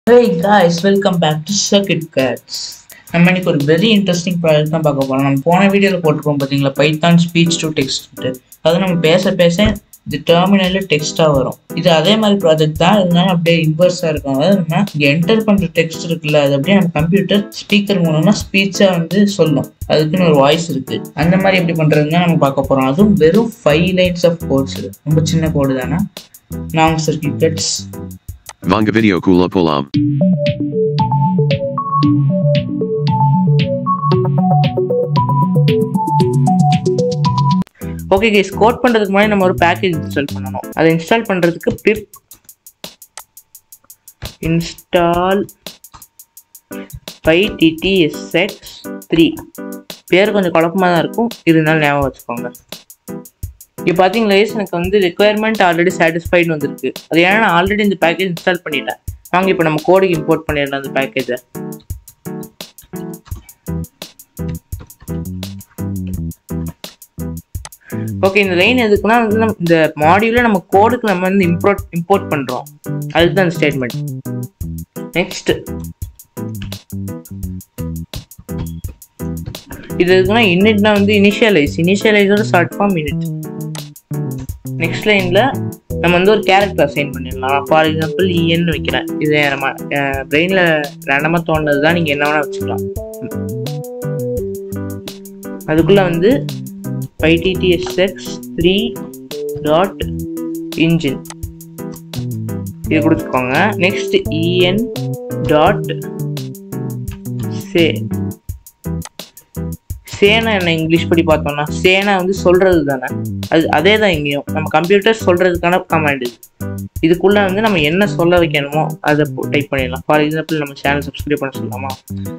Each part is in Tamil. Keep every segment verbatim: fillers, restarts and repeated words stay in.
Hey guys, welcome back to Circuit Cards. நம்ம இன்னைக்கு ஒரு very interesting project தான் பார்க்க போறோம். நம்ம போன வீடியோல போட்டுருப்போம் பாத்தீங்களா, Python speech to text. அது நம்ம பேச பேச இந்த டெர்மினல்ல டெக்ஸ்டா வரும். இது அதே மாதிரி ப்ராஜெக்ட் தான், அதனால அப்படியே இன்வர்ஸா இருக்கும். அதாவது நம்ம இங்க என்டர் பண்ற டெக்ஸ்ட் இருக்குல்ல, அது அப்படியே நம்ம கம்ப்யூட்டர் ஸ்பீக்கர் மூலமா ஸ்பீச்சா வந்து சொல்லும். அதுக்குன்னு ஒரு வாய்ஸ் இருக்கு. அந்த மாதிரி எப்படி பண்றதுன்னு நம்ம பார்க்க போறோம். அதுவும் வெறும் ஃபைவ் லைன்ஸ் ஆஃப் கோட்ஸ். ரொம்ப சின்ன கோடு தானே. நான் Circuit Cards வாங்க வீடியோக்குள்ள போலாம். ஓகே கைஸ், கோட் பண்றதுக்கு முன்னாடி நம்ம ஒரு பேக்கேஜ் இன்ஸ்டால் பண்ணணும். அதை இன்ஸ்டால் பண்றதுக்கு pip install pyttsx த்ரீ. பேர் கொஞ்சம் குழப்பமா தான் இருக்கும், இருந்தாலும் ஞாபகம் வச்சுக்கோங்க. இப்போ பார்த்தீங்களா, எனக்கு வந்து ரெக்குயர்மெண்ட் ஆல்ரெடி சாட்டிஸ்ஃபைடு வந்துருக்கு. அது ஏன்னா நான் ஆல்ரெடி இந்த பேக்கேஜ் இன்ஸ்டால் பண்ணிட்டேன். வாங்க இப்போ நம்ம கோடுக்கு இம்போர்ட் பண்ணிடலாம் அந்த பேக்கேஜை. ஓகே, இந்த லைன் எதுக்குன்னா வந்து நம்ம இந்த மாடியூல நம்ம கோடுக்கு நம்ம வந்து இம்போர்ட் இம்போர்ட் பண்ணுறோம். அதுதான் இந்த ஸ்டேட்மெண்ட். நெக்ஸ்ட் இது எதுக்குன்னா இனிட்னா வந்து இனிஷியலைஸ் இனிஷியலைஸோட ஷார்ட் ஃபார்ம் இனிட். நெக்ஸ்ட் லைன்ல நம்ம வந்து ஒரு கேரக்டர் அசைன் பண்ணிடலாம். ஃபார் எக்ஸாம்பிள் en வைக்கிறேன். இது நம்ம பிரெயின்ல ரேண்டமா தோணுது தான், நீங்க என்ன வேணா வச்சுக்கலாம். அதுக்குள்ள வந்து pyttsx த்ரீ டாட் engine இது கொடுத்துக்கோங்க. Next en dot say. சேனா என்ன இங்கிலீஷ் படி பார்த்தோம்னா சேனா வந்து சொல்றது தானே, அது அதே தான் இங்கேயும் நம்ம கம்ப்யூட்டர் சொல்றதுக்கான கமாண்ட். இது இதுக்குள்ள வந்து நம்ம என்ன சொல்ல வைக்கணுமோ அதை டைப் பண்ணிடலாம். ஃபார் எக்ஸாம்பிள் நம்ம சேனல் சப்ஸ்கிரைப் பண்ண சொல்லலாமா,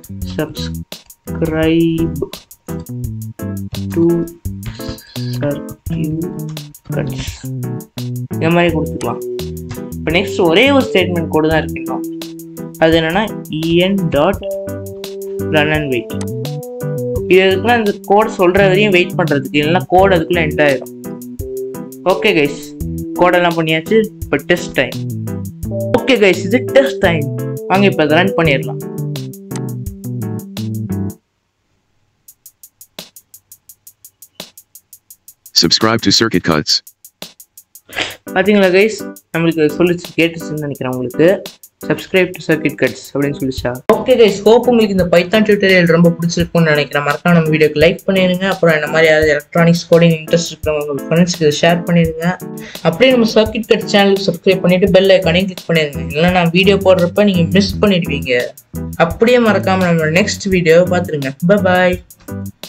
சப்ஸ்கிரைப் டு சர்க்கியூட் கட்ஸ், இந்த மாதிரி கொடுத்துக்கலாம். இப்போ நெக்ஸ்ட் ஒரே ஒரு ஸ்டேட்மெண்ட் கோடு தான் இருக்கு இன்னும். அது என்னன்னா en dot run and wait. இது எதுக்குன்னா இந்த கோட் சொல்ற வரையும் வெயிட் பண்றதுக்கு, இல்லைன்னா கோட் அதுக்குள்ள எண்ட் ஆயிடும். ஓகே கைஸ், கோடெல்லாம் பண்ணியாச்சு. இப்போ டெஸ்ட் டைம். ஓகே கைஸ், இது டெஸ்ட் டைம். வாங்க இப்போ அதை ரன் பண்ணிடலாம். Subscribe to Circuit Cards. பார்த்தீங்களா கைஸ், நம்மளுக்கு சொல்லிச்சு, கேட்டுச்சுன்னு நினைக்கிறேன் உங்களுக்கு. சப்ஸ்கிரைப் டு சர்க்கிட் கட்ஸ் அப்படின்னு சொல்லிச்சா. ஓகே கைஸ், ஹோப் உங்களுக்கு இந்த பைத்தான் டியூட்டோரியல் ரொம்ப பிடிச்சிருக்கும்னு நினைக்கிறேன். மறக்காம நம்ம வீடியோக்கு லைக் பண்ணிடுங்க. அப்புறம் இந்த மாதிரி யாராவது எலக்ட்ரானிக்ஸ் கோடிங் இன்ட்ரெஸ்ட் இருக்கிறவங்க உங்கள் ஃப்ரெண்ட்ஸ்க்கு இதை ஷேர் பண்ணிடுங்க. அப்படியே நம்ம சர்க்கிட் கட் சேனலுக்கு சப்ஸ்கிரைப் பண்ணிட்டு பெல் ஐக்கானையும் கிளிக் பண்ணிடுங்க. இல்லைன்னா நான் வீடியோ போடுறப்ப நீங்கள் மிஸ் பண்ணிடுவீங்க. அப்படியே மறக்காம நம்ம நெக்ஸ்ட் வீடியோவை பார்த்துருங்க. பாய்.